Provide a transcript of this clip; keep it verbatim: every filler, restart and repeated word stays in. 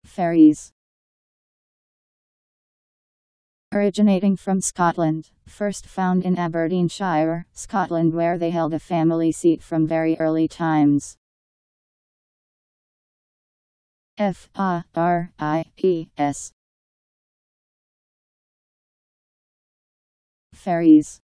Faries. Originating from Scotland, first found in Aberdeenshire, Scotland, where they held a family seat from very early times. F A R I E S. Faries.